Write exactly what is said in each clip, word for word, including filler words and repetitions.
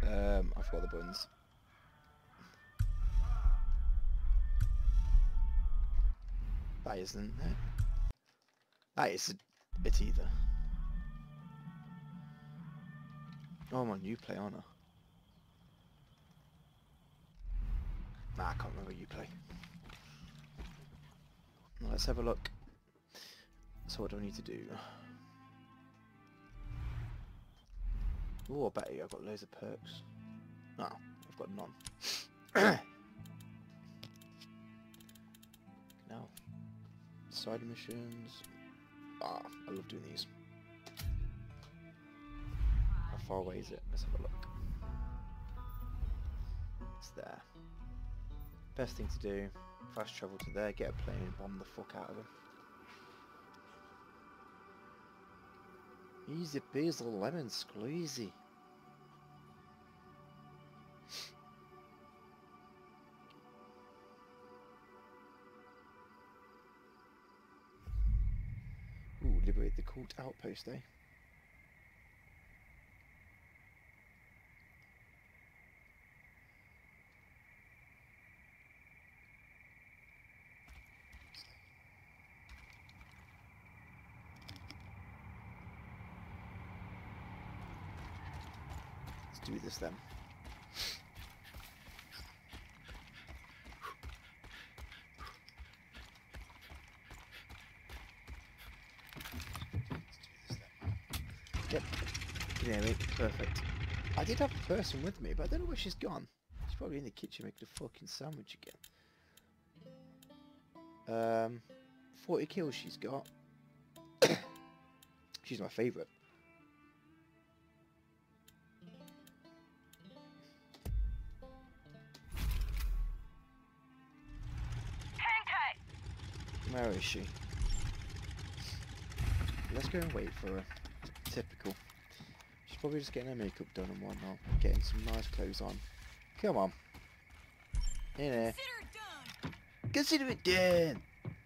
Um, I forgot the buttons. That isn't it. That is it either. Oh, I'm on Uplay, aren't I? Nah, I can't remember Uplay. Well, let's have a look. So what do I need to do? Oh, I bet you I've got loads of perks. No, I've got none. Now, side missions. Ah, I love doing these. How far away is it? Let's have a look. It's there. Best thing to do, fast travel to there, get a plane and bomb the fuck out of them. Easy peasy lemon squeezy. Ooh, liberate the cult outpost, eh? Let's do this then. Yep. Can you hear me? Perfect. I did have a person with me, but I don't know where she's gone. She's probably in the kitchen making a fucking sandwich again. Um, forty kills she's got. She's my favourite. Where is she? Let's go and wait for her. Typical. She's probably just getting her makeup done and whatnot. Getting some nice clothes on. Come on. In here. Consider it done!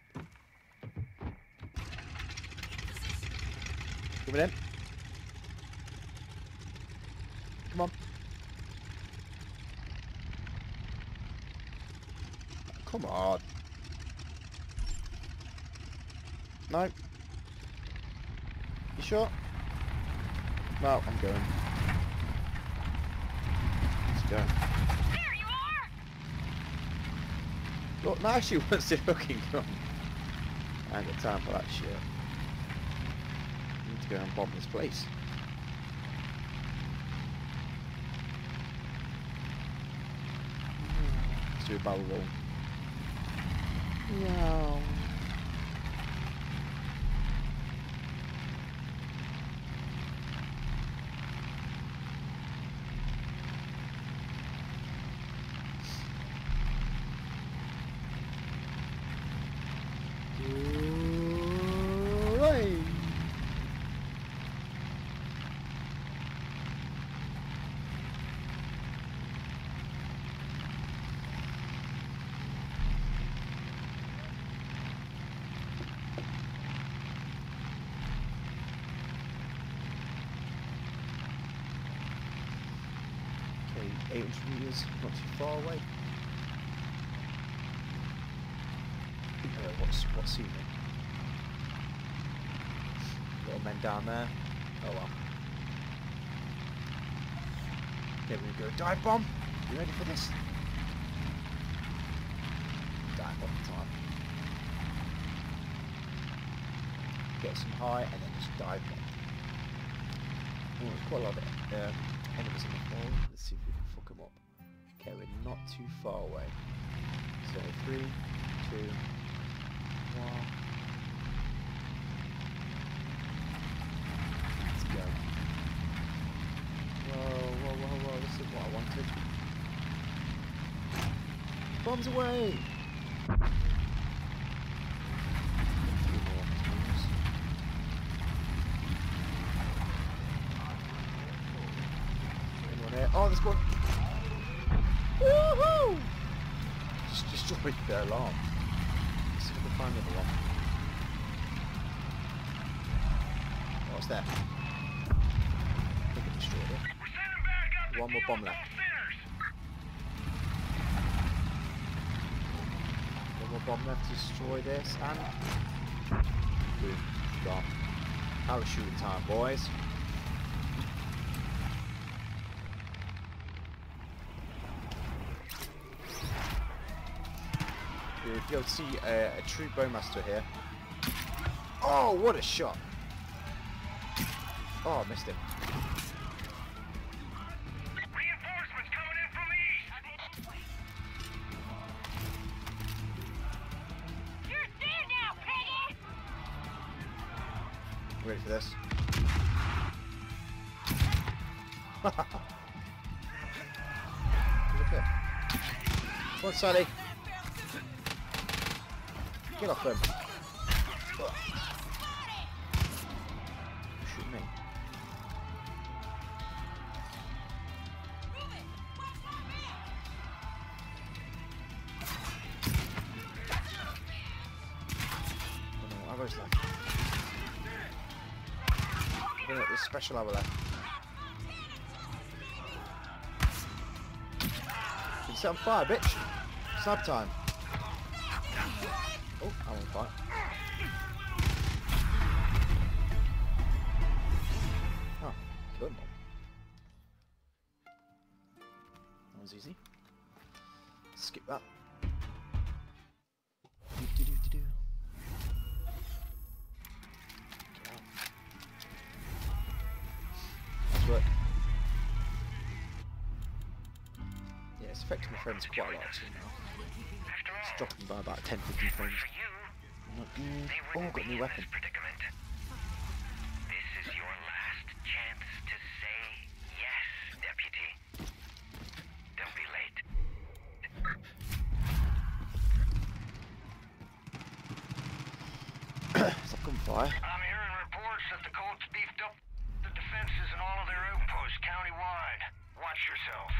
Coming in. Come on. Come on. No. You sure? No, I'm going. Let's go. There you are! Look, now she wants to fucking come. I ain't got time for that shit. I need to go and bomb this place. Let's do a barrel roll. Yeah. eight hundred meters, not too far away. Uh, what's what's seen me? Little men down there. Oh well. There we go. Dive bomb. You ready for this? Dive bomb time. Get some high and then just dive bomb. Oh, there's quite a lot of uh, enemies in the fall. Let's see if we can fuck them up. Okay, we're not too far away. So three, two, one. Let's go. Whoa, whoa, whoa, whoa! This is what I wanted. Bombs away! Oh, there's one. Woohoo! Just destroyed their alarm. Let's see if we can find another one. What's that? I think I destroyed it. one more bomb left. One more bomb left to destroy this, and boom, gone. Parachute time, boys. You'll be able to see uh, a true bowmaster here. Oh, what a shot! Oh, I missed him. Reinforcements coming in from east. You're dead now, Peggy. Ready for this? Look at. Come on, Sally. Get off him. Shoot me. Oh no, arrows left. Oh no, there's special arrow left. You set on fire, bitch. Snap time. Oh, I'm on fire. Oh, killed him. That was easy. Skip that. Do, do, do, do, do. Get out. Nice work. Yeah, it's affecting my frames quite a lot actually now. It's dropping by about ten to fifteen frames. Not good. Oh, I've got a new weapon. This is your last chance to say yes, Deputy. Don't be late. It's like gunfire. I'm hearing reports that the Colts beefed up the defenses in all of their outposts countywide. Watch yourself.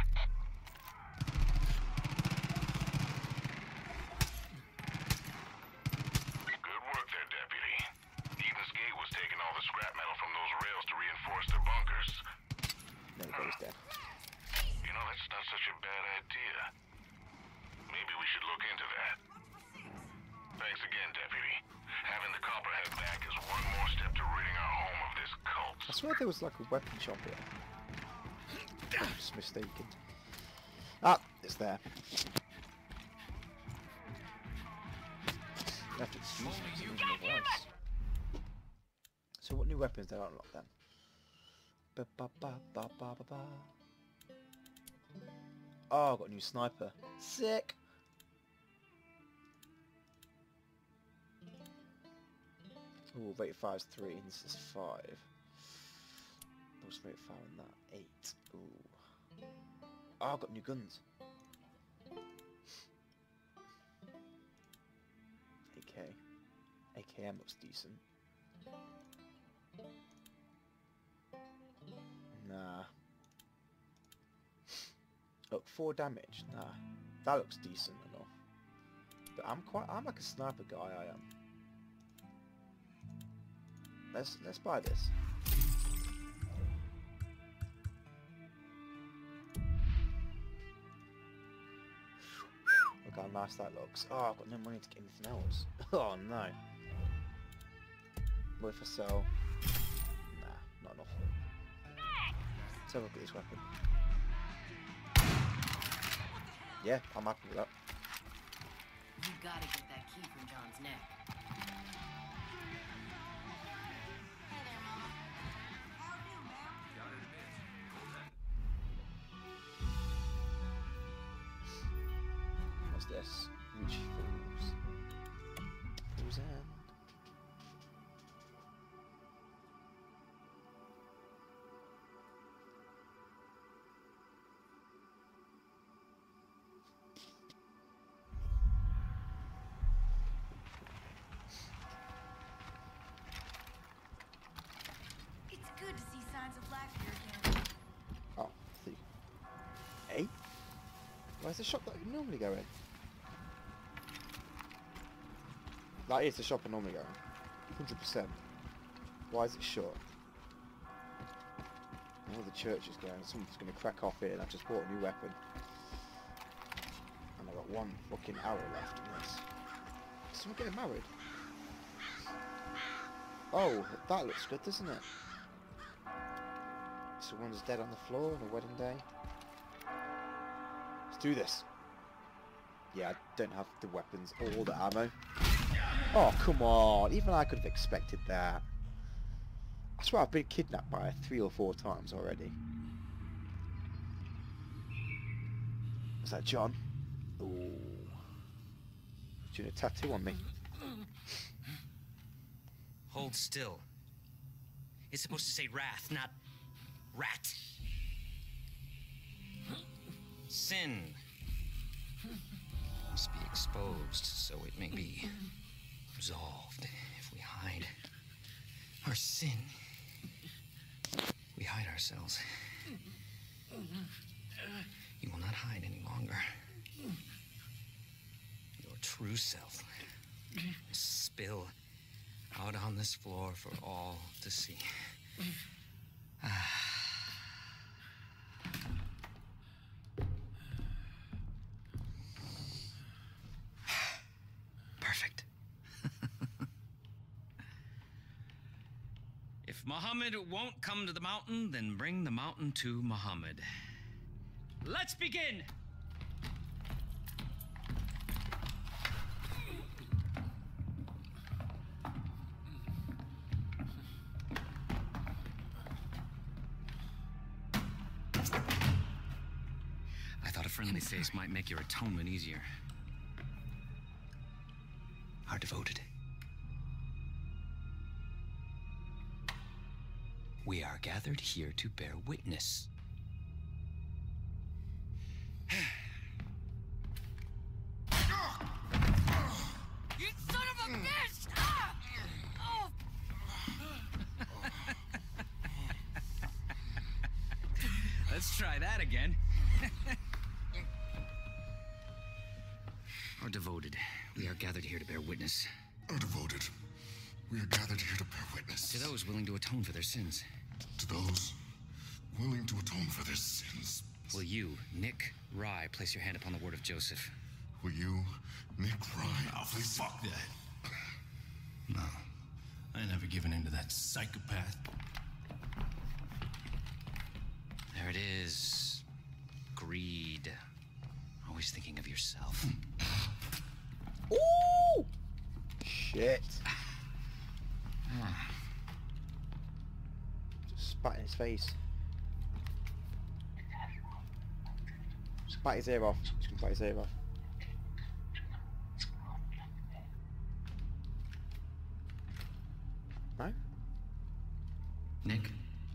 Good work there, Deputy. Eden's Gate was taking all the scrap metal from those rails to reinforce their bunkers. There we go, he's dead. You know, that's not such a bad idea. Maybe we should look into that. Thanks again, Deputy. Having the Copperhead back is one more step to ridding our home of this cult. I swear there was like a weapon shop here. I'm just mistaken. Ah, it's there. You have to excuse me, 'cause I'm losing my voice. So what new weapons did I unlock then? Ba ba ba ba ba ba ba. Oh, I got a new sniper. Sick! Ooh, rate five is three, and this is five. What's rate five on that? Eight. Ooh. Oh, I've got new guns. A K. A K M looks decent. Nah. Look, four damage. Nah. That looks decent enough. But I'm quite I'm like a sniper guy, I am. Let's let's buy this. Look how nice that looks. Oh, I've got no money to get anything else. Oh no. What if I sell? Nah, not enough. Let's have a look at this weapon. Yeah, I'm happy with that. You gotta get that key from John's neck. Hey there, Mama. How are you, ma'am? What's this? Reach Falls. Falls End. It's good to see signs of life here again. Oh, see. Eight? Where's the shop that you normally go in? That is the shop I normally go in. one hundred percent. Why is it short? Oh, the church is going. Someone's going to crack off here, and I've just bought a new weapon. And I've got one fucking arrow left in this. Is someone getting married? Oh, that looks good, doesn't it? Someone's dead on the floor on a wedding day. Let's do this. Yeah, I don't have the weapons or the ammo. Oh, come on. Even I could have expected that. I swear I've been kidnapped by three or four times already. Is that John? Ooh. Doing a tattoo on me. Hold still. It's supposed to say wrath, not rat. Sin must be exposed, so it may be resolved. If we hide our sin, we hide ourselves. You will not hide any longer. Your true self will spill out on this floor for all to see. Perfect. If Muhammad won't come to the mountain, then bring the mountain to Muhammad. Let's begin! I thought a friendly face might make your atonement easier. Our devoted. We are gathered here to bear witness. You son of a bitch! Ah! Oh! Let's try that again. Our devoted. We are gathered here to bear witness. Our devoted. We are gathered here to bear witness. To those willing to atone for their sins. To those willing to atone for their sins. Will you, Nick Rye, place your hand upon the word of Joseph? Will you, Nick Rye, Oh, place... fuck that. No. I ain't never given in to that psychopath. There it is. Greed. Always thinking of yourself. Ooh! Shit. Just spat in his face. Spat his ear off. Just gonna bite his ear off. No? Nick?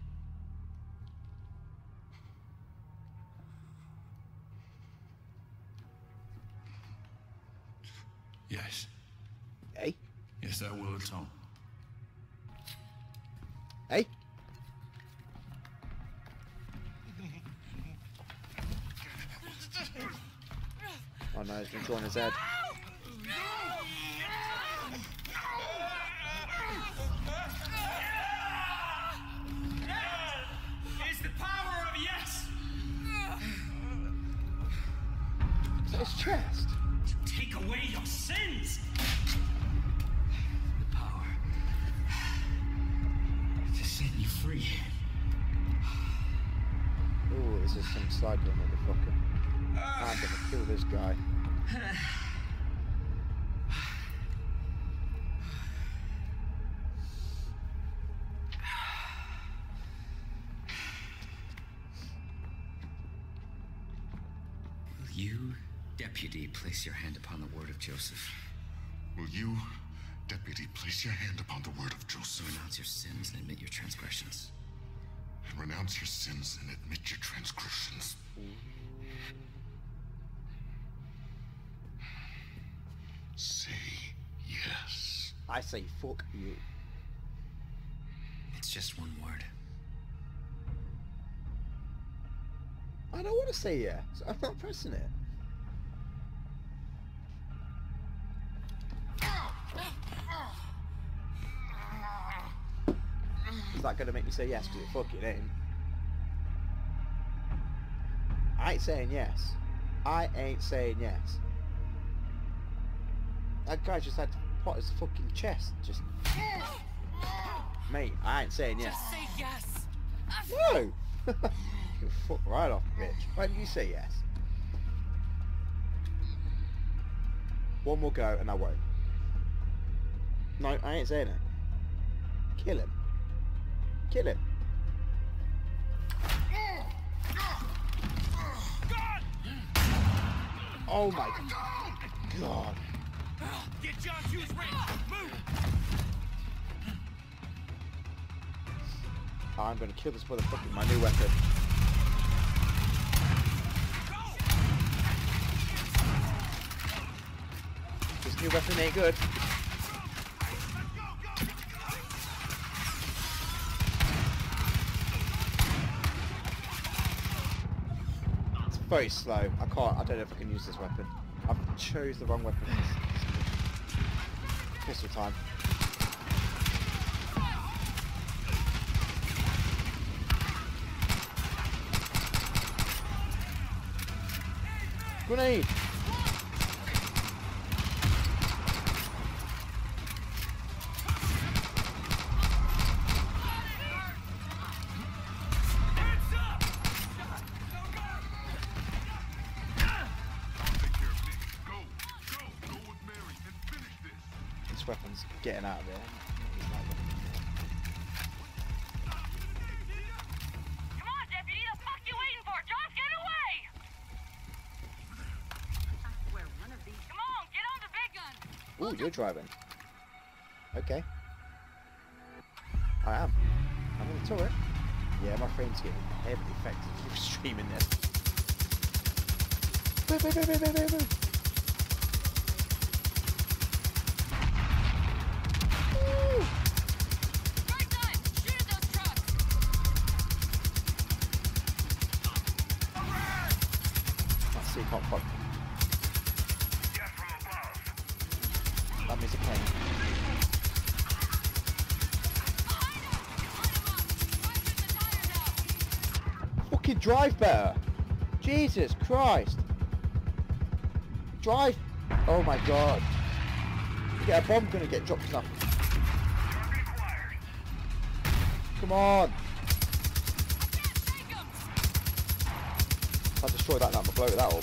Yes. Hey? Yes, I will atone. Hey? Oh no, he's been drawing his head. It's the power of yes! Is that his chest? Take away your sins! The power to set you free. Ooh, this is some psycho motherfucker. I'm gonna kill this guy. Will you, deputy, place your hand upon the word of Joseph? Will you, deputy, place your hand upon the word of Joseph? Renounce your sins and admit your transgressions. And renounce your sins and admit your transgressions. Say yes. I say fuck you. It's just one word. I don't want to say yes. I'm not pressing it. Is that going to make me say yes to it? Fuck it, ain't. I ain't saying yes. I ain't saying yes. That guy just had to pot his fucking chest. Just... Mate, I ain't saying yes. Just say yes. No! You fuck right off, bitch. Why didn't you say yes? One more go and I won't. No, I ain't saying it. Kill him. Kill him. Oh my god. Get John Hughes ready. Move. I'm gonna kill this motherfucker with my new weapon. This new weapon ain't good. It's very slow. I can't. I don't know if I can use this weapon. I've chose the wrong weapon. Pistol time. Grenade! This weapon's getting out of there. Come on, deputy. The fuck you waiting for? John, get away! Come on, get on the big gun. Ooh, you're driving. Okay. I am. I'm on the turret. Yeah, my frame's getting heavily affected from streaming this. Move, move, move, move, move, move. Woo! Right time. Shoot at those trucks. Let's see, can't fuck. Death from above. That means a plane. Fucking drive better! Jesus Christ! Drive! Oh my god! Yeah, a bomb gonna get dropped now. Come on! I'll destroy that now, I'm gonna blow that up.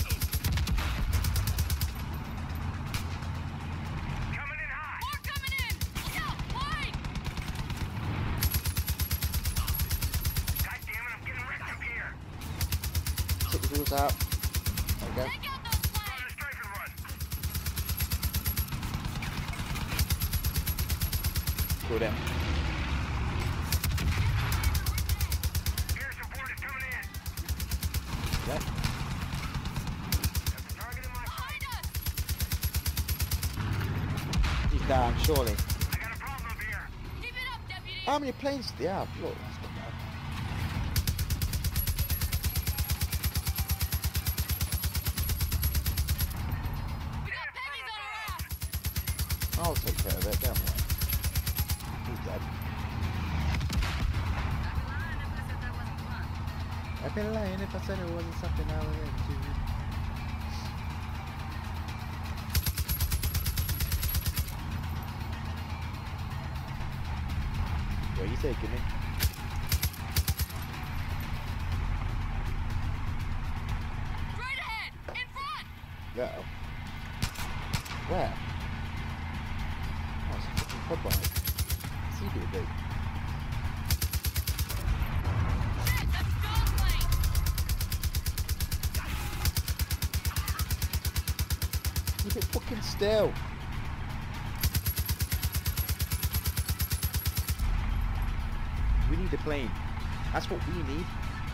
Coming in high. More coming in. Look out, wide. God damn it, I'm getting wrecked up here. Take the wheels out. There we go. Take out those Run flags. a strafe and run. Go down. Air support is coming in. Yeah. That's the target in my sight. Behind us. He's down, surely. I got a problem up here. Keep it up, deputy. How many planes do they have? Look, that's not bad. We got Peggy's on our ass. I'll take care of it, don't worry. He's dead. I'd be lying if I said it wasn't something I was into. Where you taking me? Straight ahead. In front. Yeah. Where? Oh, it's a fucking quad bike. See you, dude. Shit, that's a dog plane. Keep it fucking still. We need a plane. That's what we need.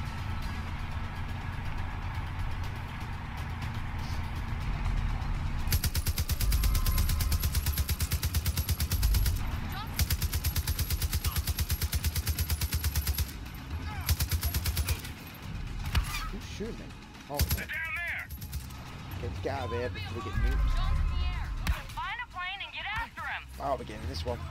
Who's shooting me? Oh, They're down there. get, get out of here before we get nuked. Jones in the air. Find a plane and get after him. Oh, we're getting this one.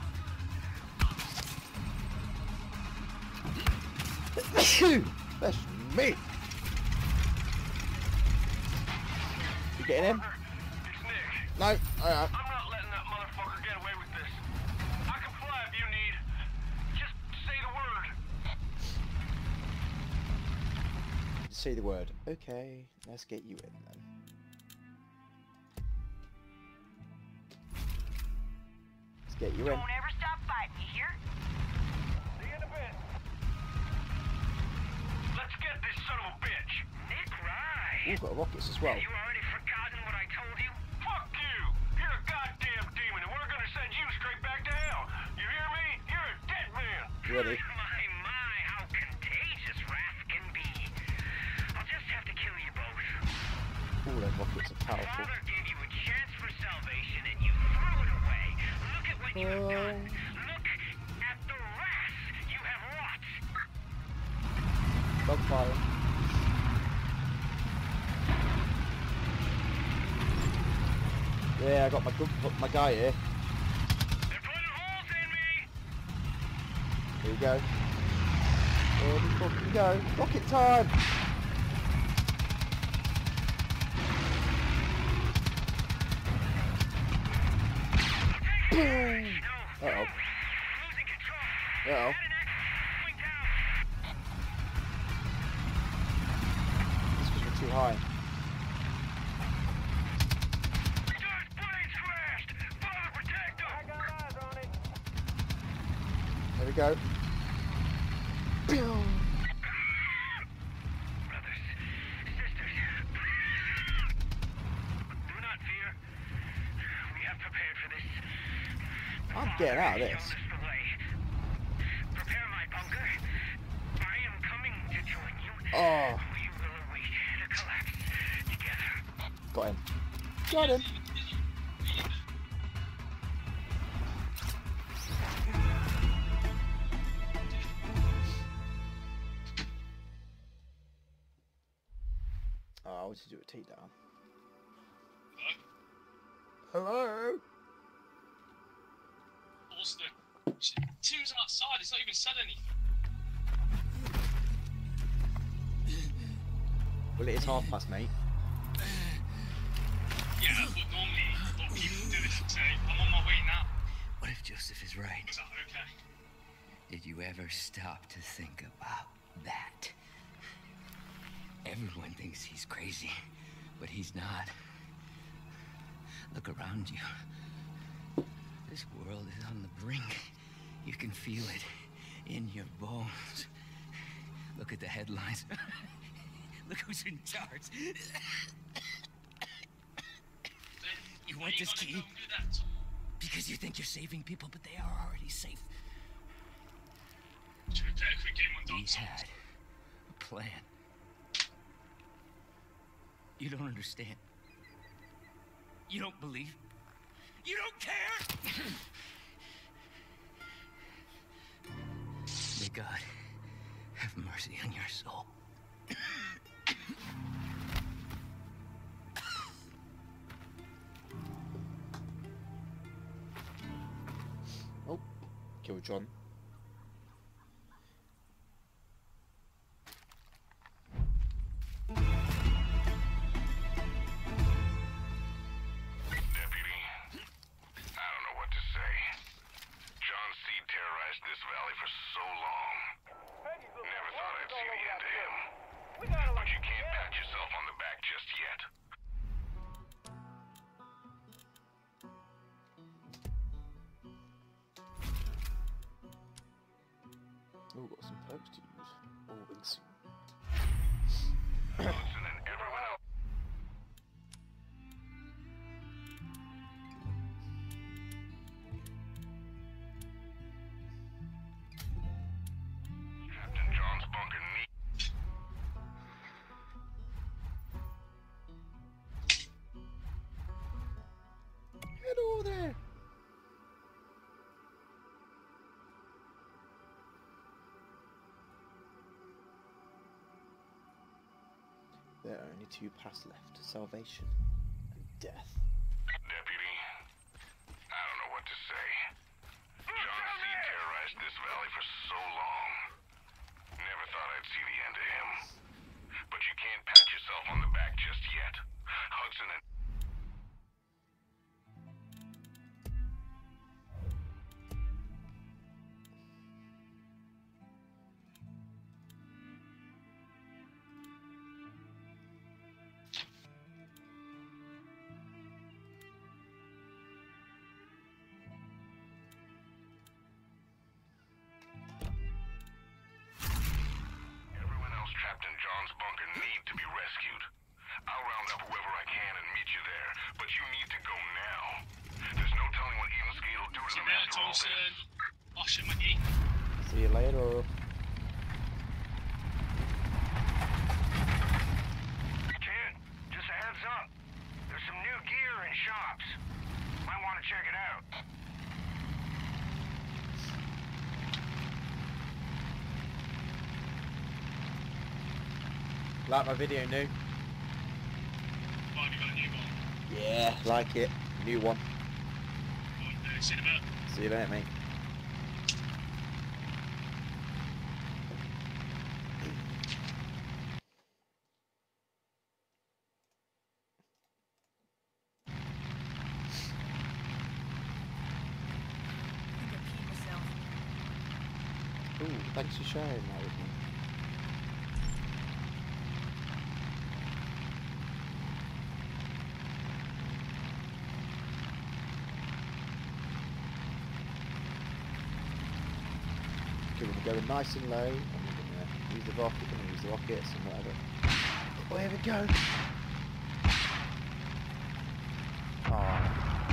That's me. getting him? It's Nick. No. Alright. I'm not letting that motherfucker get away with this. I can fly if you need. Just say the word. Say the word. Okay, let's get you in then. Let's get you in. Don't ever stop fighting, you hear? See you in a bit. Let's get this son of a bitch. Nick Rye. We've got rockets as well. You already forgotten what I told you? Fuck you! You're a goddamn demon, and we're gonna send you straight back to hell. You hear me? You're a dead man. Ready? My, my, how contagious wrath can be. I'll just have to kill you both. Ooh, those rockets are powerful. Father gave you a chance for salvation and you threw it away. Look at what you have done. Look at the wrath you have wrought. Dogfire. Yeah, I got my gu- my guy here. They're putting holes in me. Here we go. Here we fucking go. Rocket time! Boom! Uh oh. Losing control. Uh oh. Head and neck, going down. This because we're too high. George Blades crashed. Father, protect him. I got eyes on it. There we go. Boom! Brothers, sisters, do not fear. We have prepared for this. I'm getting out of Father has this. shown us the way. Prepare my bunker. I am coming to join you. Oh, We will await the collapse together. got him. Got him. Oh, I want to do a takedown. Hello? Austin. Tim's outside, he's not even said anything. Well, it is half past, mate. Yeah, but normally what people do is say, I'm on my way now. What if Joseph is right? Is that okay? Did you ever stop to think about that? Everyone thinks he's crazy, but he's not. Look around you. This world is on the brink. You can feel it in your bones. Look at the headlines. Look who's in charge. You want this key? Because you think you're saving people, but they are already safe. He had a plan. You don't understand. You don't believe. You don't care! May God have mercy on your soul. Oh, kill John. Deputy, I don't know what to say. John Seed terrorized this valley for so long. Never thought I'd see the end of him. But you can't pat yourself on the back just yet. Oh, got some perks to use. Oh, wings. Hudson and everyone else. Captain John's bunker neat. Hello there. There are only two paths left: salvation and death. Deputy, I don't know what to say. John Seed terrorized this valley for so long. Never thought I'd see the end of him. But you can't pat yourself on the back just yet. Hudson and... John's bunker need to be rescued. I'll round up whoever I can and meet you there, but you need to go now. There's no telling what Eden's Gate will do to See you them later, after all Thompson. this. Osh and McGee. See you later. Kid, just a heads up. There's some new gear in shops. Might want to check it out. Like my video, new? Why have you got a new one? Yeah, like it. New one. Well, uh, see you in a bit. See you later, mate. Ooh, thanks for sharing that with me. Okay, we're going nice and low, and we're going to use the rocket, we're going to use the rockets and whatever. Oh, here we go! Oh.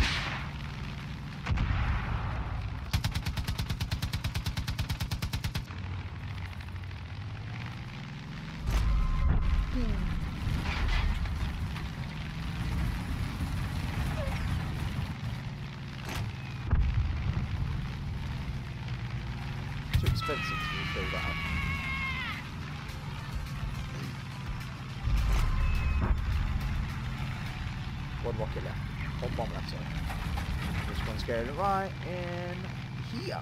Too expensive to refill that up. One rocket left. One bomb left, sorry. This one's going right in here.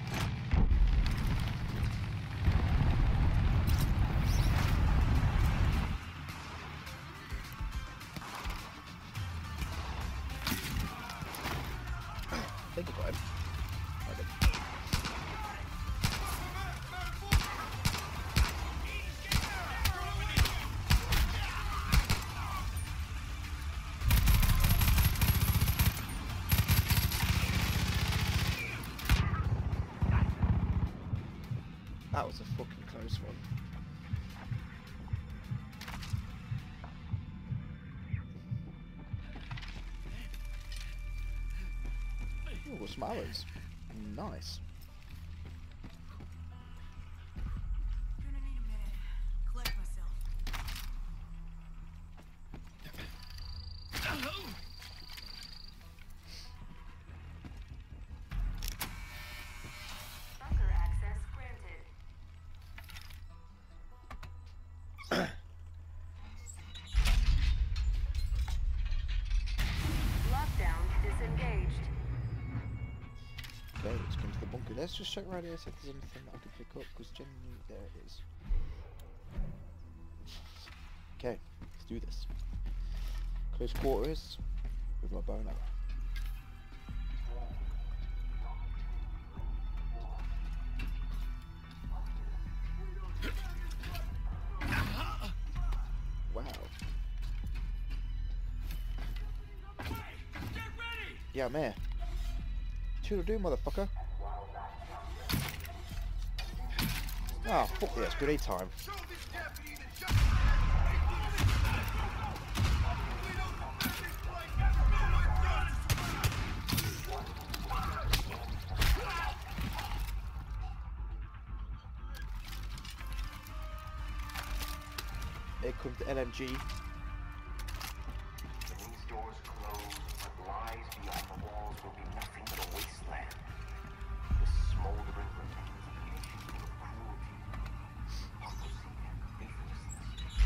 I think I got him. I did. That was a fucking close one. Oh, got some arrows. Nice. Gonna need a minute. Collect myself. Bunker access granted. Lockdown disengaged. Okay, let's go into the bunker. Let's just check around here, see if there's anything that I can pick up, because generally there it is. Okay, let's do this. Close quarters with my bow and arrow. Wow. Yeah, I'm here. Toodle-doo, motherfucker. Ah, oh, fuck yes, grenade time. Here comes the L M G. When these doors close, what lies beyond the walls will be nothing but a wasteland. The smoldering remains of an age full of cruelty, hypocrisy, and faithlessness.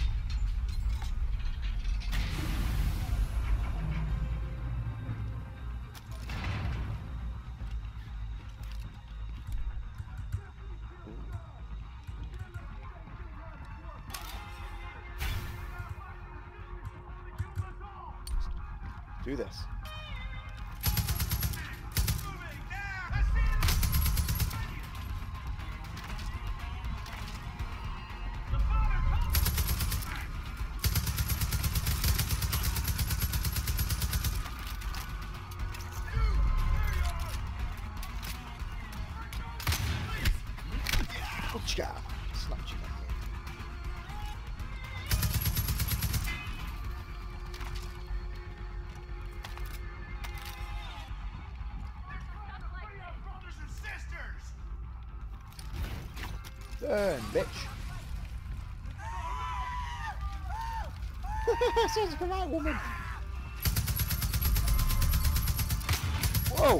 Do this. Gotcha! Snatching at me. Burn, bitch. Sounds like a woman. Whoa.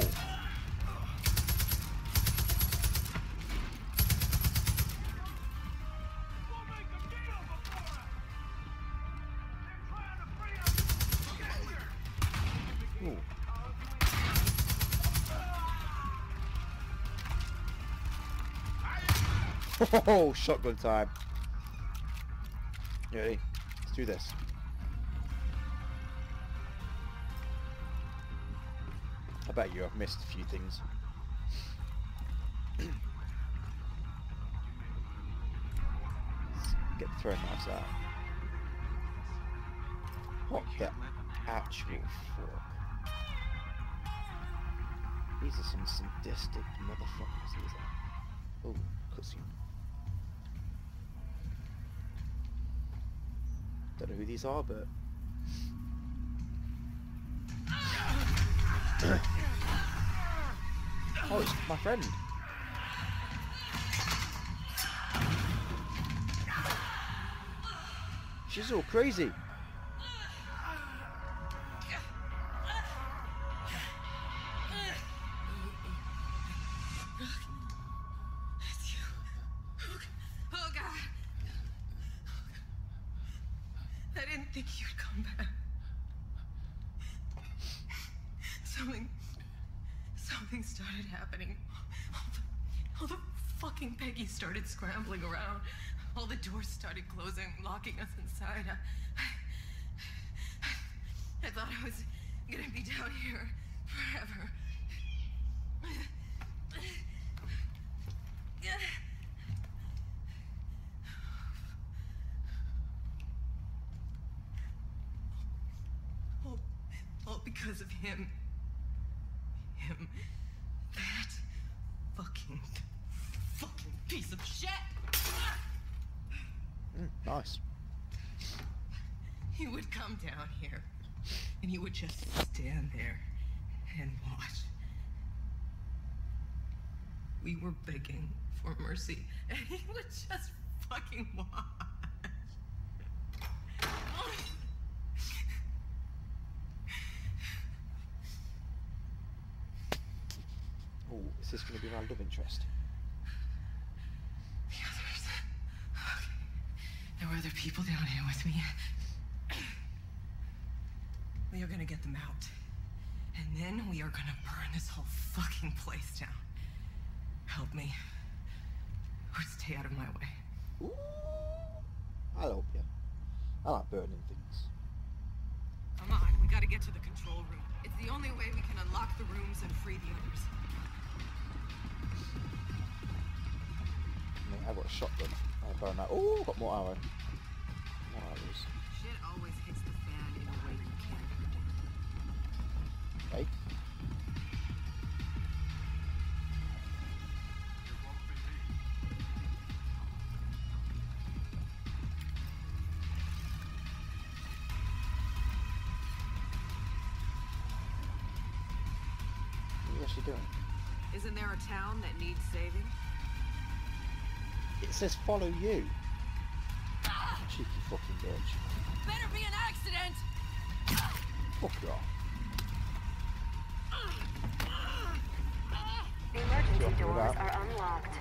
Ooh. Oh, shotgun time. You ready? Let's do this. I bet you I've missed a few things. Let's get the throwing knives out. What the actual fuck? These are some sadistic motherfuckers, these are. Oh, cutscene. Don't know who these are, but oh, it's my friend. She's all crazy. Something, something started happening. All the, all the fucking Peggy started scrambling around. All the doors started closing, locking us inside. I, I, I thought I was gonna be down here forever. All, all because of him. Him. That fucking, fucking piece of shit! Mm, nice. He would come down here, and he would just stand there and watch. We were begging for mercy, and he would just fucking watch. Oh, is this going to be my love interest? The others. Okay. There were other people down here with me. We are gonna get them out. And then we are gonna burn this whole fucking place down. Help me. Or stay out of my way. Ooh, I'll help you. I like burning things. Come on, we gotta get to the control room. It's the only way we can unlock the rooms and free the others. I mean, I've got a shotgun. I'll burn that. Oh, got more arrow. More arrows. Shit always hits the fan in a way you can't predict. Okay. What are you actually doing? Isn't there a town that needs saving? It says follow you. Cheeky fucking bitch. Better be an accident! Fuck you off. The emergency Drop it doors out. are unlocked.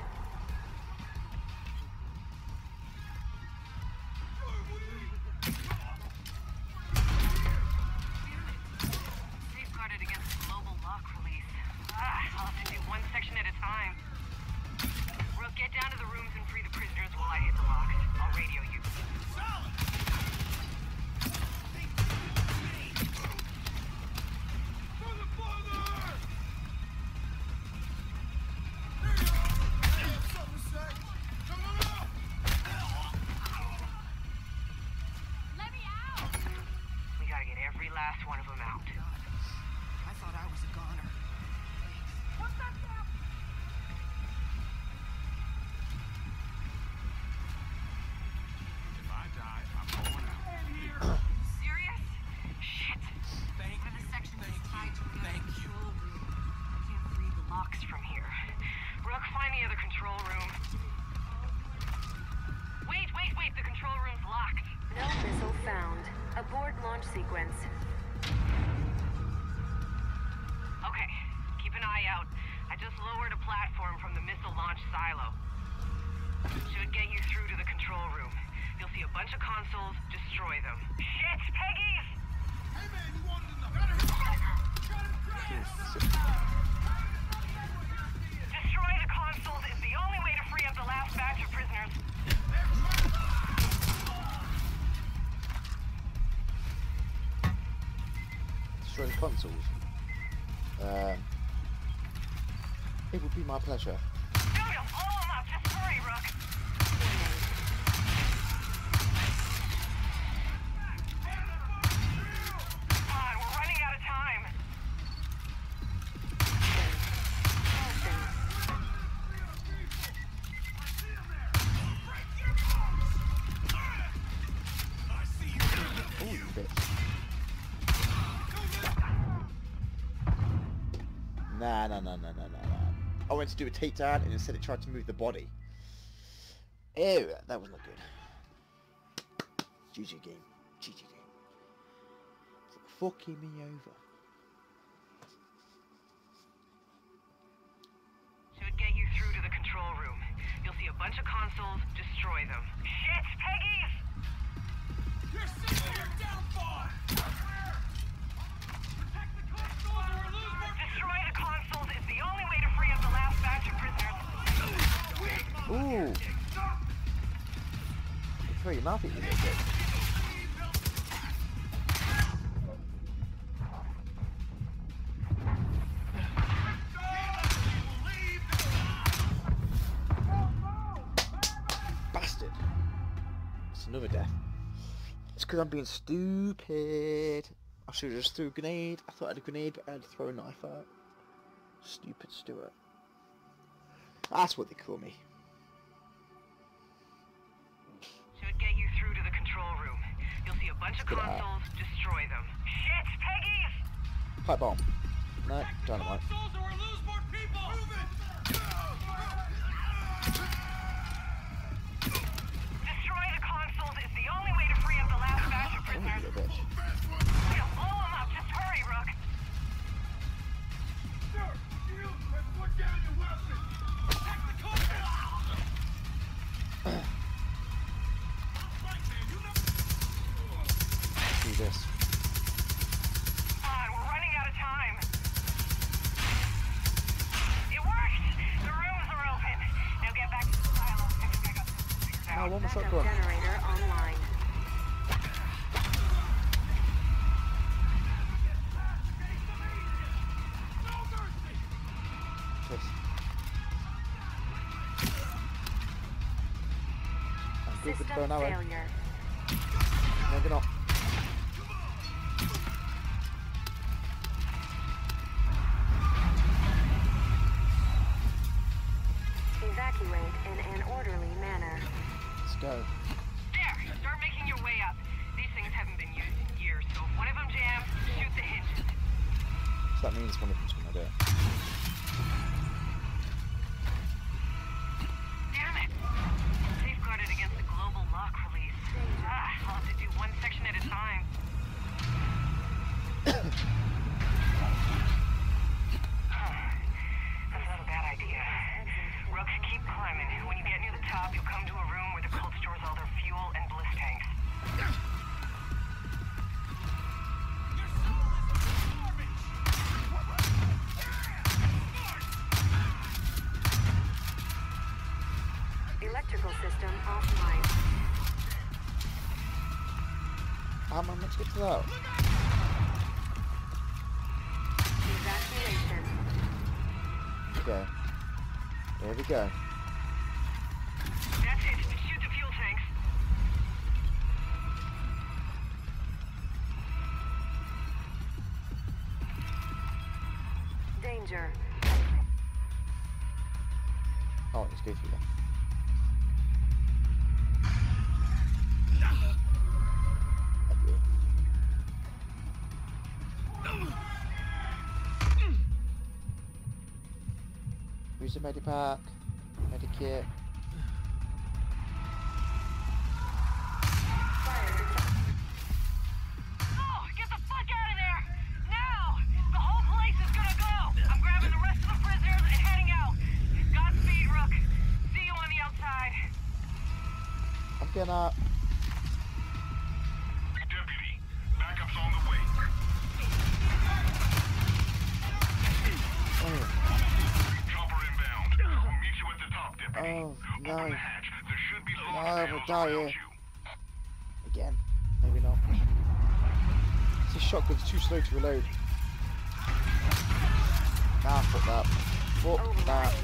Safeguarded against global lock release. Ah, I'll have to do one section at a time. Rook, get down to the rooms and free the prisoners while I hit the locks. I'll radio you. Let me out! We gotta get every last one of them out. I thought I was a goner. What's that now? If I die, I'm going out. Serious? Shit. Thank One of the sections is tied to the Thank you. control room. Can't read the locks from here. Rook, find the other control room. found. Abort launch sequence. Okay, keep an eye out. I just lowered a platform from the missile launch silo. Should get you through to the control room. You'll see a bunch of consoles. Destroy them. Shit, Peggy's! Hey man, you wanted to know. Destroy the consoles is the only way to free up the last batch of prisoners. Destroy the consoles. Um, it would be my pleasure. Dude, I'll blow them up. Just hurry, Rook. Come on, we're running out of time. Oh, you bitch. Nah, nah, nah, nah, nah, nah, nah. I went to do a takedown and instead it tried to move the body. Ew, that was not good. G G game. G G game. It's like fucking me over. Should get you through to the control room. You'll see a bunch of consoles. Destroy them. Shit, Peggy's! You're sitting here down far! Protect the consoles or lose more. Destroy the consoles is the only way to free up the last batch of prisoners. Ooh. Throw your mouth at you a little bit. Bastard. It's another death. It's because I'm being stupid. I should have just threw a grenade. I thought I had a grenade, but I had to throw a knife out. Stupid Stuart. That's what they call me. Should get you through to the control room. You'll see a bunch of consoles. Destroy them. Shit, Peggy's! Pipe bomb. No, dynamite. Consoles or lose more people! Move it! Destroy the consoles is the only way to free up the last batch of prisoners. Oh, you bitch. We'll blow them up. Just hurry, Rook. Sir, you and put down your weapon. Protect the consoles. Do this. Come on, we're running out of time. It worked! The rooms are open. Now get back to the silo. Fix back up. Figure it out. No, one more shot, Backup go on. generator online. Yes. I'm good with the bow System now, eh? failure. Maybe not. Evacuate in an orderly manner. Let's go. There, start making your way up. These things haven't been used in years, so if one of them jams, shoot the hinges. So that means one of them's gonna do it. Damn it! Safeguarded against the global lock release. Ah, I'll have to do one section at a time. That's not a bad idea. Rook, keep climbing. When you get near the top, you'll come to a room where the cult stores all their fuel and bliss tanks. Electrical system offline. How am I meant to get to that? Evacuation. Okay. There we go. That's it. Shoot the fuel tanks. Danger. Oh, let's go through that. Who's the medipack? Medikit. Getting up. Deputy, backup's on the way. Oh, Chopper inbound. We'll meet you at the top, deputy. oh no. Open the hatch. There should be No, launch I will panels die around here. you. Again. Maybe not. This shotgun's too slow to reload. Nah, fuck that. Fuck that.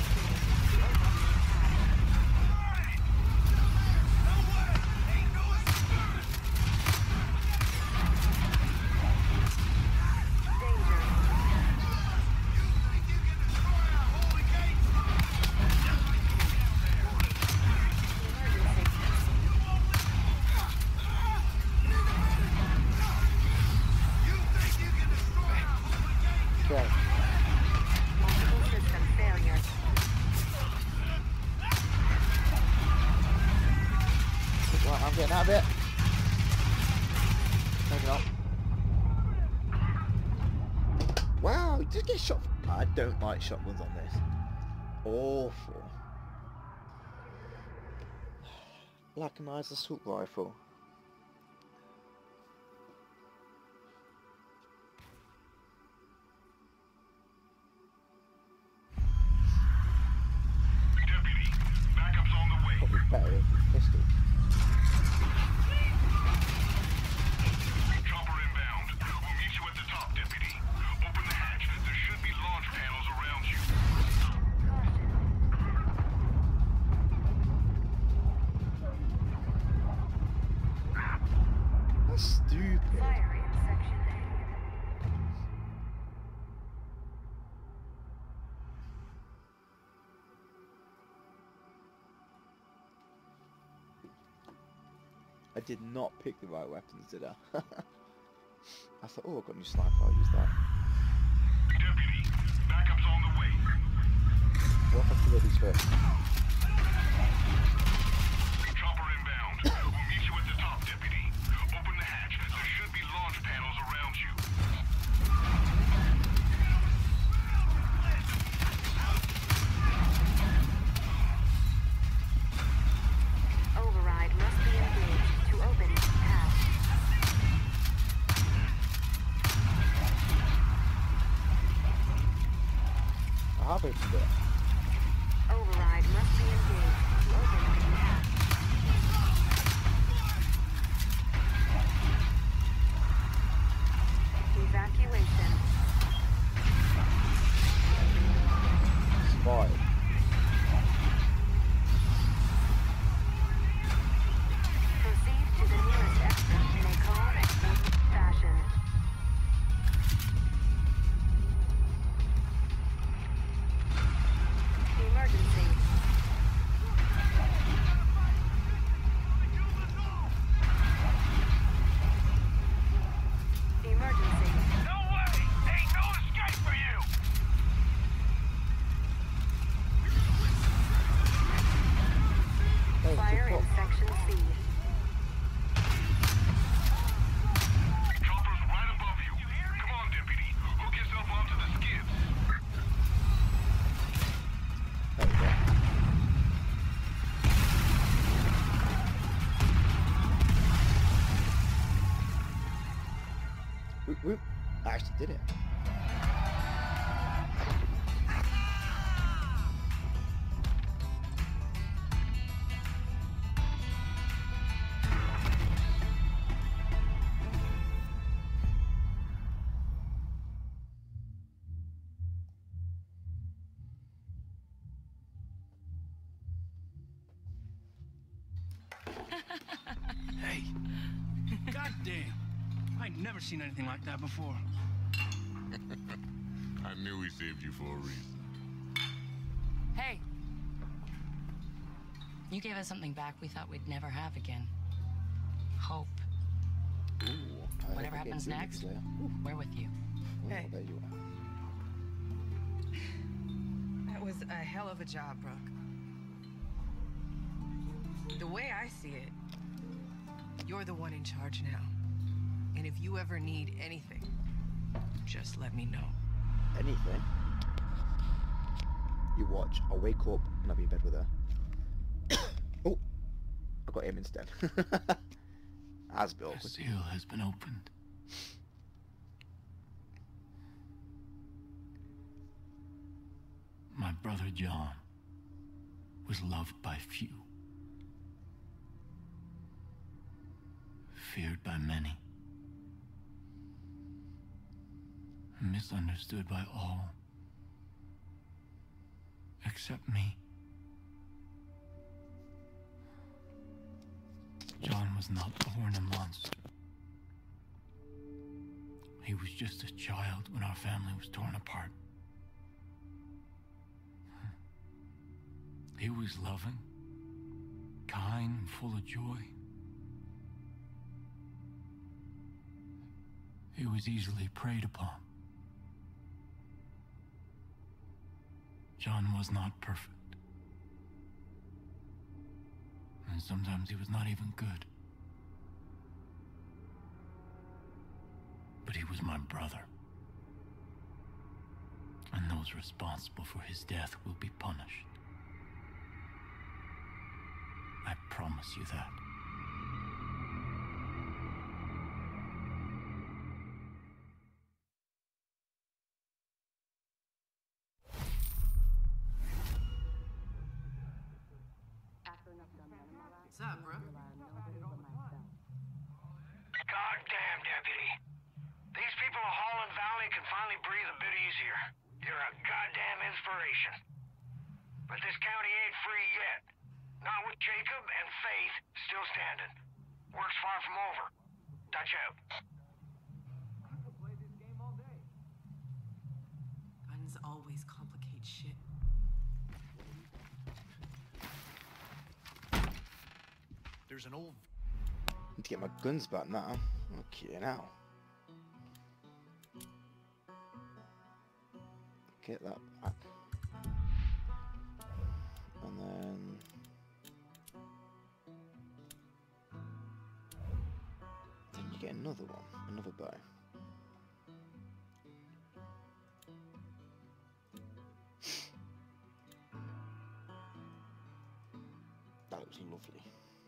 Okay. Multiple system failure. Right, I'm getting out of it. Maybe not. Wow, you just get shot. I don't like shotguns on this. Awful. Like a nice assault rifle. Deputy, backup's on the way. Probably better with a pistol. Chopper inbound. We'll meet you at the top, deputy. Open the hatch. There should be launch panels around you. That's stupid. Fire in section A. I did not pick the right weapons, did I? I thought, oh, I've got a new sniper, I'll use that. Deputy, backup's on the way. What if I kill these first? Chopper inbound. We'll meet you at the top, deputy. Open the hatch. There should be launch panels around you. Override must be engaged to open hatch. I have opened it. Override must be engaged to open hatch. Evacuation. Spy. Proceed to the nearest exit in a calm and prudent fashion. Emergency. Emergency. No way! Ain't no escape for you! Hey, Fire good in pop. section C. Chopper's right above you. Come on, deputy. Hook yourself onto the skids. There we go. Whoop, whoop. I actually did it. Hey. Goddamn. I'd never seen anything like that before. I knew we saved you for a reason. Hey. You gave us something back we thought we'd never have again. Hope. Ooh, I Whatever hope I get happens Demon next, Slayer. we're with you. Oh, Hey. there you are. That was a hell of a job, Brooke. The way I see it, you're the one in charge now. And if you ever need anything, just let me know. Anything? You watch. I'll wake up and I'll be in bed with her. Oh, I got him instead. As built. The seal has been opened. My brother John was loved by few, feared by many, misunderstood by all, except me. John was not born a monster. He was just a child when our family was torn apart. He was loving, kind, and full of joy. He was easily preyed upon. John was not perfect. And sometimes he was not even good. But he was my brother. And those responsible for his death will be punished. I promise you that. What's up, bro? Goddamn, deputy. These people of Holland Valley can finally breathe a bit easier. You're a goddamn inspiration. But this county ain't free yet. Not with Jacob and Faith still standing. Work's far from over. Dutch out. Guns always complicate shit. There's an old... Need to get my guns back now. Okay, now. Get that back. And then... Then you get another one. Another bow. That looks lovely.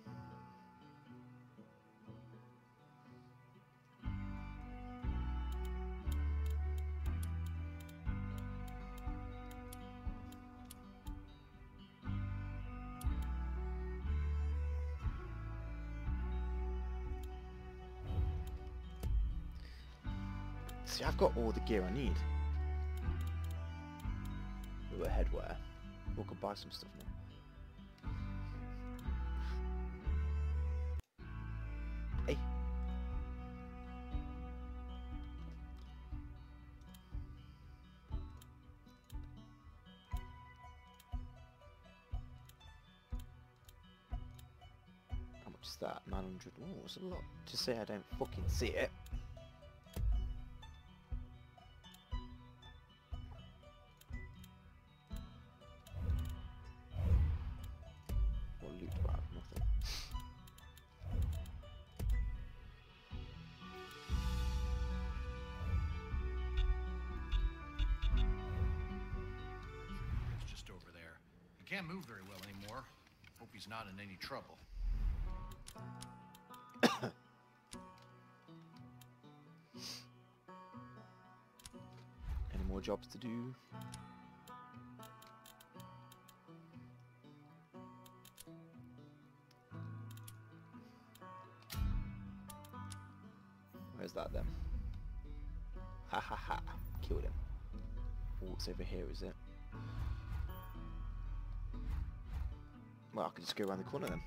See, I've got all the gear I need. With headwear. We could buy some stuff now. Hey. How much is that? nine hundred. Oh, it's a lot to say I don't fucking see it. Can't move very well anymore. Hope he's not in any trouble. Any more jobs to do? Where's that then? Ha ha ha. Killed him. Oh, it's over here, is it? Well, I could just go around the corner then.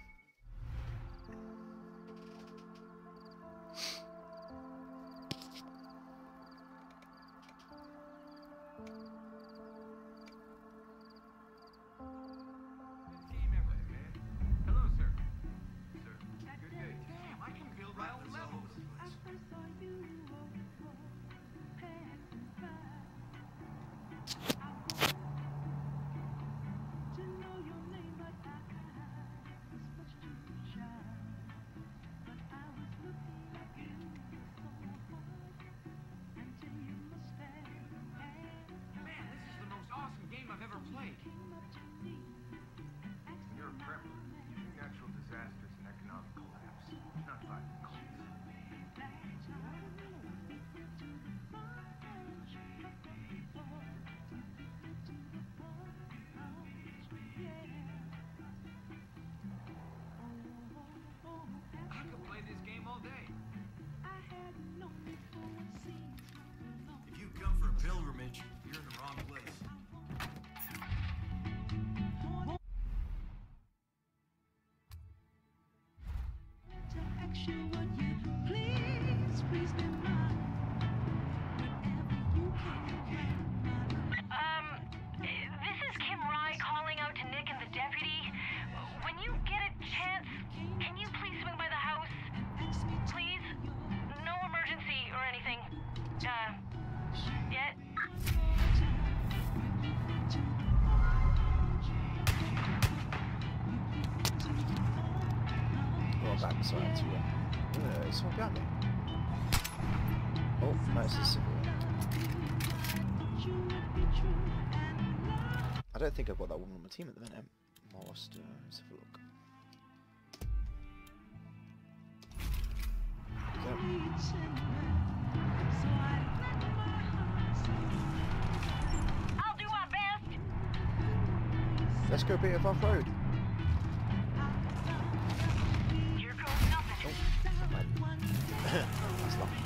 Hello, sir. Sir, good day. Damn, I can build my own levels. pilgrimage, you're in the wrong place. Um, this is Kim Rye calling out to Nick and the deputy. When you get a chance, can you please swing by the house? Please? No emergency or anything. Uh, yet? Well, back beside to you. Uh, it's not behind me. Oh, nice and simple. I don't think I've got that woman on my team at the minute. Most, uh, let's have a look. I'll do my best. Let's go a bit of off-road. Here goes nothing. Oh, that's not.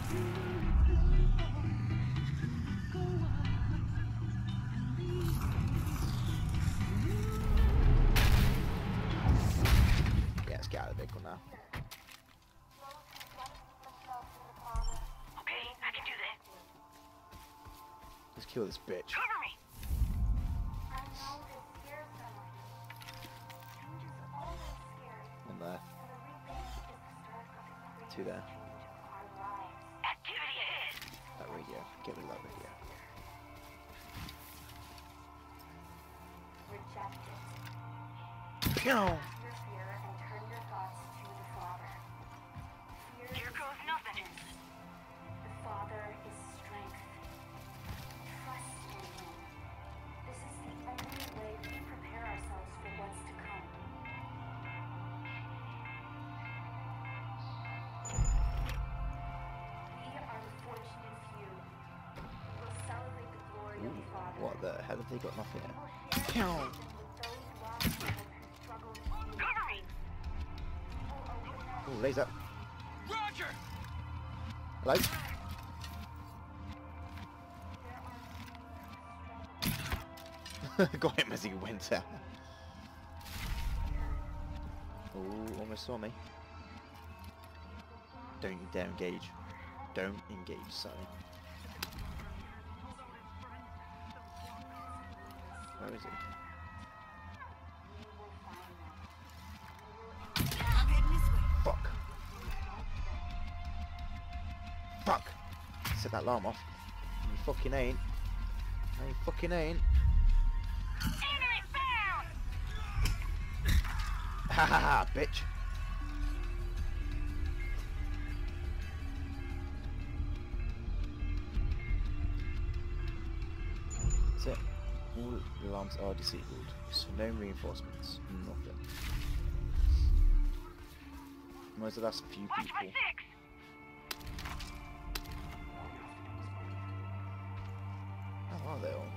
Yeah, let's get out of the vehicle now. Okay, I can do that. Let's kill this bitch. Cover me. One there. Two there. Activity ahead. That radio. Get rid of that radio. Pew! Here goes nothing. The Father is strength. Trust in Him. This is the only way we prepare ourselves for what's to come. We are the fortunate few. We will celebrate the glory of the Father. What the hell have they got nothing in? Pew! With those lost in Him who struggle to see. Cover me. Oh, laser. Roger! Hello? Got him as he went out. Oh, almost saw me. Don't you dare engage. Don't engage, Sonny. Where is he? Fuck. Fuck. Set that alarm off. You fucking ain't. No, you fucking ain't. Enemy found. Ha ha ha, bitch. That's it. All alarms are disabled, so no reinforcements, nothing. Where's the last few Watch my people? six. How are they all?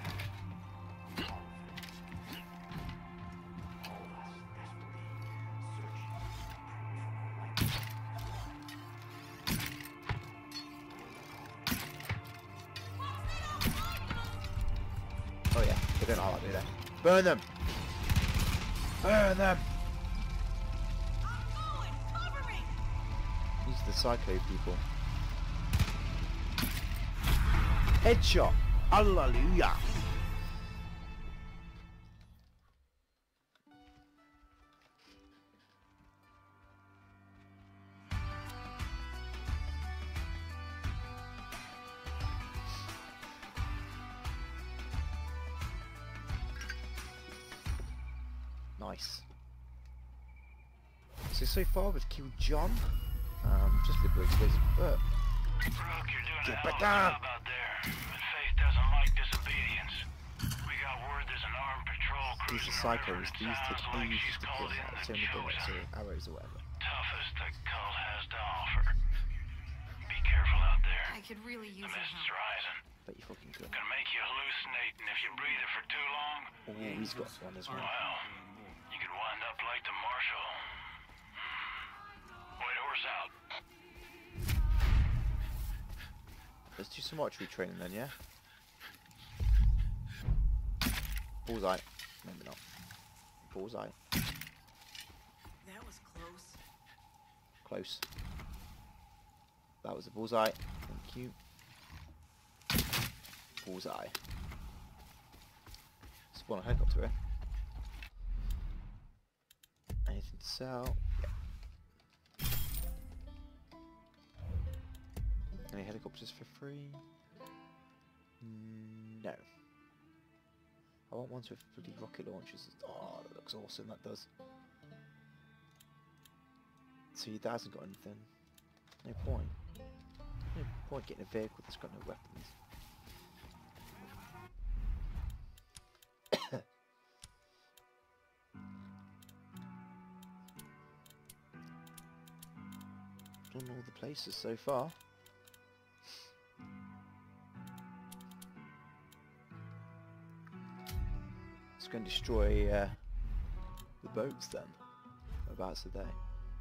Oh yeah, they don't like that, do they? Burn them! Burn them! These are the Psycho people. Headshot! Hallelujah! Nice. So so far we've killed John. Um, just a bit explosive, but Brooke, you're doing get a back hell of a down. job out there. But Faith doesn't like disobedience. We got word there's an armed patrol These cruising are around, psychos. and it These take sounds like ages she's to called kill in out. the It's only bullets or chosen. arrows or whatever. Toughest the cult has to offer. Be careful out there. I could really use The your mist's help. rising. Bet you fucking could. Gonna make you hallucinate, and if you breathe it for too long, Oh, he's got one as well. well, you could wind up like the Marshal. White horse out. Let's do some archery training then, yeah? Bullseye. Maybe not. Bullseye. That was close. Close. That was a bullseye. Thank you. Bullseye. Spawn a helicopter here. Anything to sell? Yeah. Any helicopters for free? No. I want ones with bloody rocket launchers. Oh, that looks awesome, that does. See, that hasn't got anything. No point. No point getting a vehicle that's got no weapons. Done all the places so far. It's going to destroy uh, the boats then. Whereabouts are they?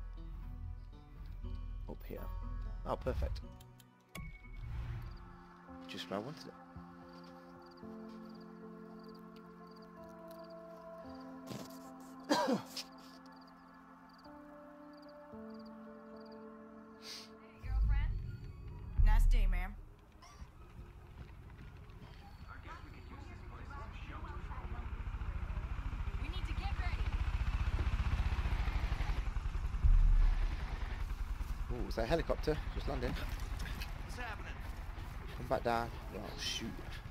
Up here. Oh, perfect. Just where I wanted it. Nice day, ma'am. We need to get ready. Oh, is that a helicopter? Just landing. What's happening? Come back down. Oh, shoot.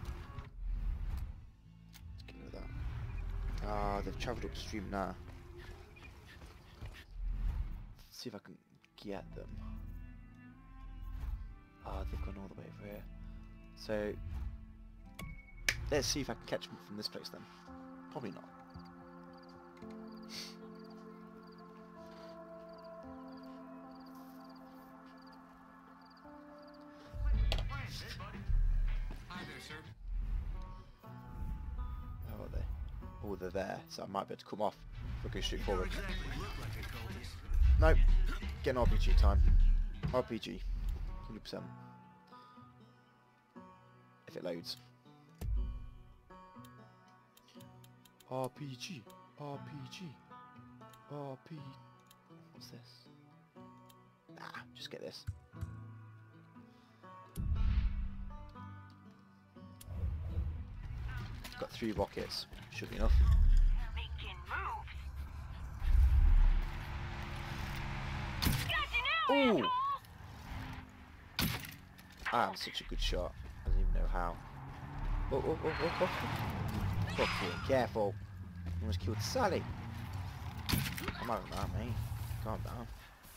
Let's get rid of that. Ah, they've travelled upstream now. Let's see if I can get them. Ah, they've gone all the way over here. So, let's see if I can catch them from this place then. Probably not. Hi there, sir. How are they? Oh, they're there, so I might be able to come off if I go straight forward. Exactly look like a cultist. Nope. Getting R P G time. R P G. one hundred percent. If it loads. R P G. R P G. R P... What's this? Nah, just get this. Got three rockets. Should be enough. Making moves. Ooh! I'm such a good shot. I don't even know how. Oh, oh, oh, oh, oh. Fucking careful. Almost killed Sally. I'm having that, mate. Calm down.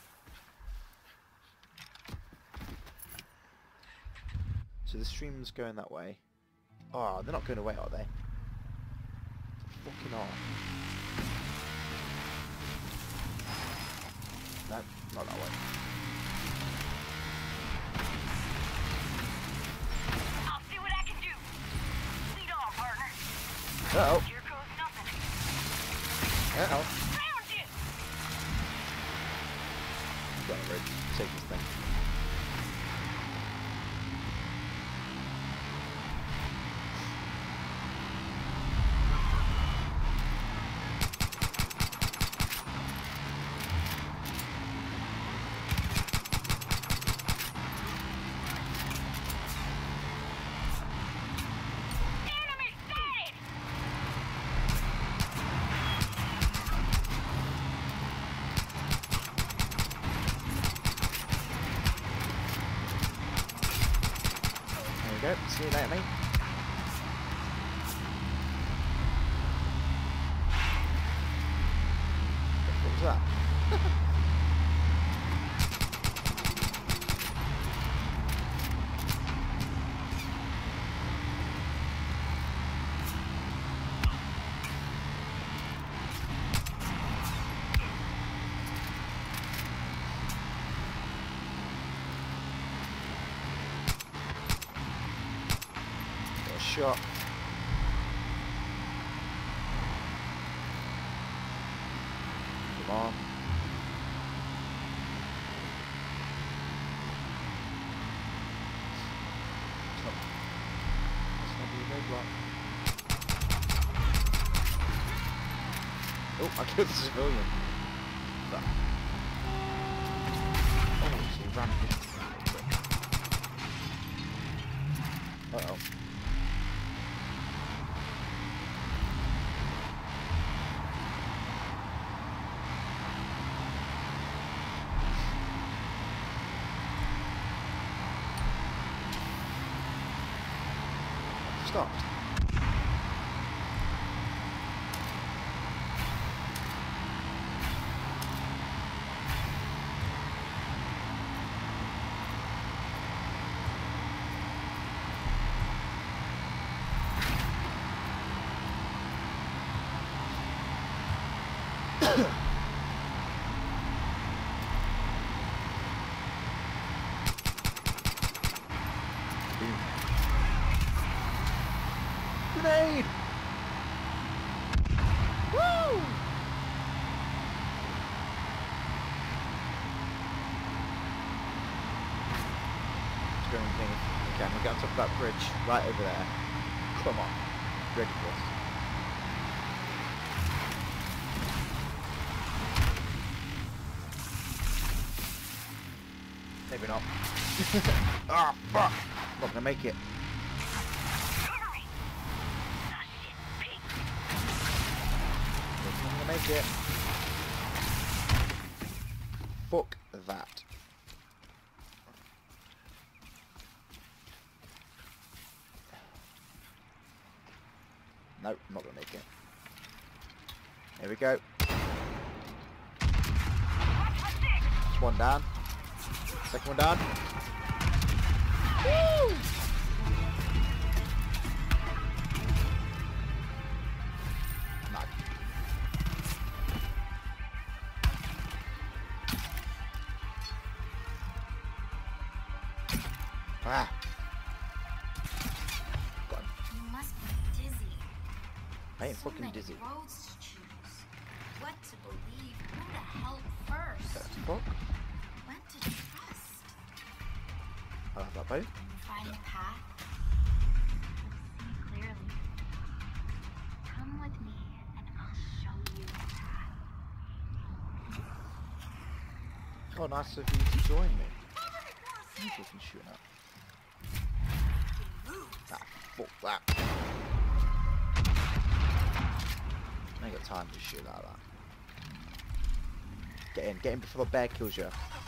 So the stream's going that way. Oh, they're not going away, are they? Fucking off. No, not that way. I'll see what I can do. Lead on, partner. Uh-oh. Here goes nothing. Uh-oh. Found you. Got it, take this thing. Enemy spotted. There we go. See you later, mate. What was that? Got a shot. Come on. It's not, it's not being roadblock. Oh, I killed a civilian. Fuck. Oh, so he ran into me real quick. Uh-oh. Stopped. Grenade! Woo! It's going thing. Okay, I'm gonna get on top of that bridge right over there. Come on. Ready for this. Maybe not. Ah, fuck! I'm not gonna make it. I'm gonna make it. Fuck that. Nope, I'm not gonna make it. Here we go. That's one down. Second one down. Woo! Nice. Ah. Got him. You must be dizzy. I ain't So fucking many dizzy. roads to choose. What to believe? Who to help first? That's fuck. What to trust? I'll have that boat. When you find the path, you'll see clearly. Come with me, and I'll show you the path. Oh, nice of you to join me. You fucking shooting up. Ah, fuck that. I ain't got time to shoot like that. Get in, get in before the bear kills you.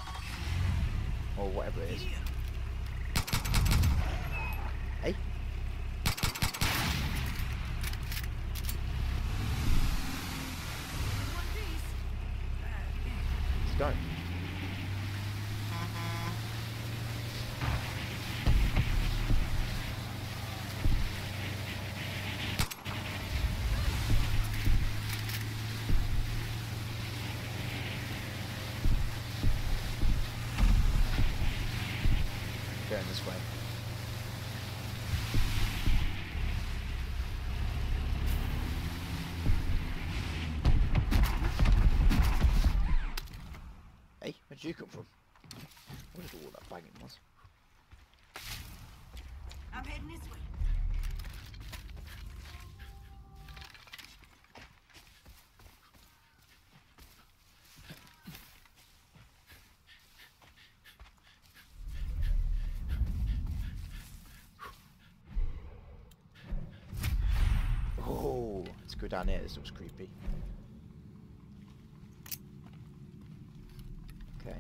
Or whatever it is. Hey. Let's go. Going this way. Hey, where'd you come from? What did all that banging was? I'm heading this way. Oh, let's go down here. This looks creepy. Okay.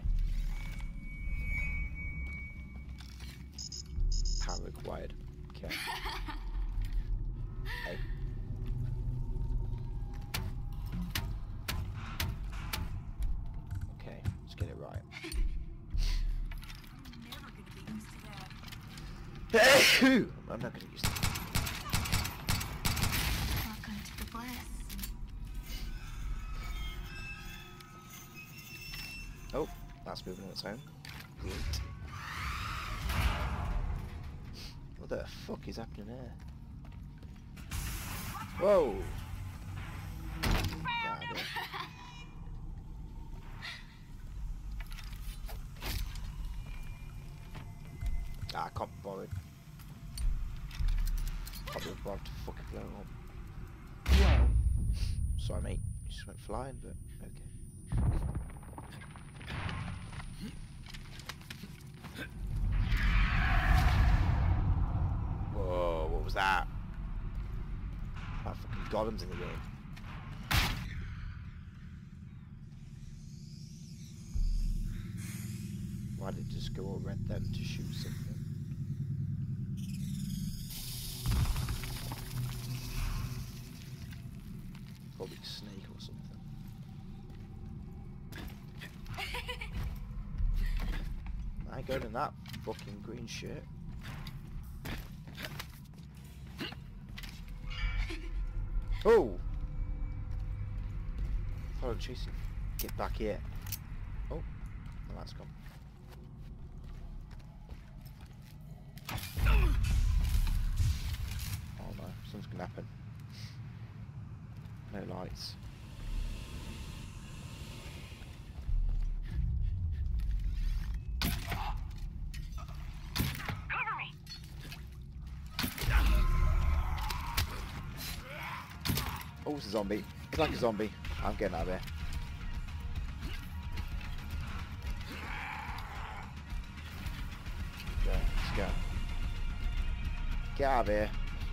Power required. Okay. Hey. Okay, let's get it right. Never gonna be used to that. I'm not gonna use that. Welcome to the bliss. Oh, that's moving on its own. Great. What the fuck is happening there? Whoa! God, yeah. Ah, I can't be bothered. Can't be bothered to fucking blow up. Sorry, mate. He just went flying, but okay. Whoa, what was that? That fucking golems in the game. Why did it just go all red then to shoot something? Probably a snake or something. I ain't going in that fucking green shit. Oh! I thought I'd chase him. Get back here. Oh, well, that's gone. Oh no, something's gonna happen. No lights. Cover me. Oh, it's a zombie. It's like a zombie. I'm getting out of here. Go, let's go. Get out of here.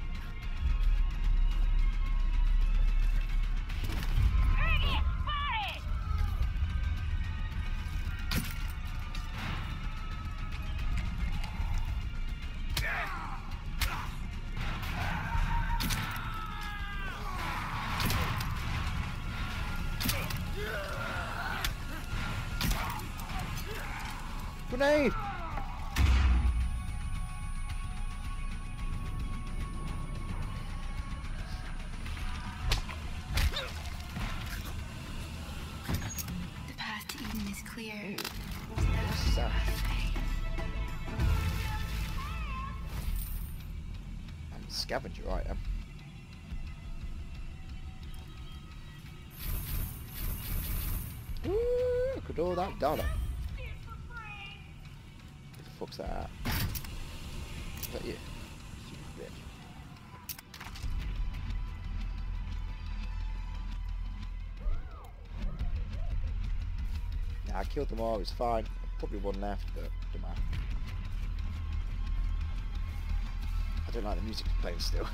Grenade! The path to Eden is clear. What's that? I'm a scavenger item. Ooh, look at all that dollar. Who the fuck's that? Is that you? Stupid bitch. Nah, I killed them all, it's fine. Probably one left, but don't matter. I don't like the music playing still.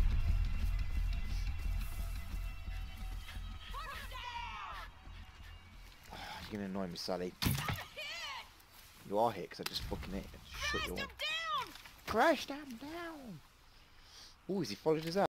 Oh, you're gonna annoy me, Sally. You are here because I just fucking hit. Shut your. Crash them down! Ooh, is he followed us out?